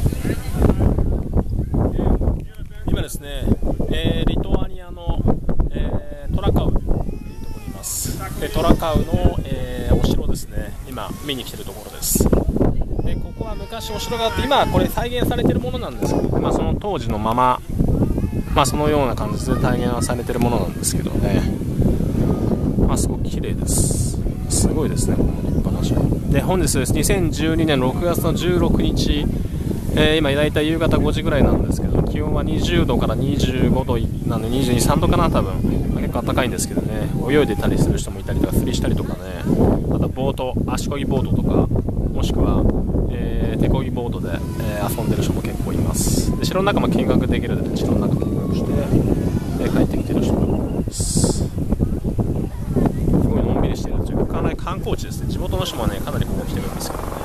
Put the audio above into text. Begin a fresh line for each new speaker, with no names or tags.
今ですね、リトアニアの、トラカウというところにいます。でトラカウの、お城ですね、今見に来てるところです。でここは昔お城があって、今これ再現されてるものなんですけど、その当時のまま、そのような感じで再現されてるものなんですけどね、すごく綺麗です。すごいですね、この立派な城で。本日です、2012年6月の16日、今だいたい夕方5時ぐらいなんですけど、気温は20度から25度なんで22、3度かな、多分結構暖かいんですけどね、泳いでたりする人もいたりとか、釣りしたりとかね、あとボート、足漕ぎボートとか、もしくは、手漕ぎボートで、遊んでる人も結構います。で城の中も見学できるので、城の中見学して、帰ってきてる人もいます。すごいのんびりしているというか、かなり観光地ですね。地元の人もね、かなりここ来てるんですけど。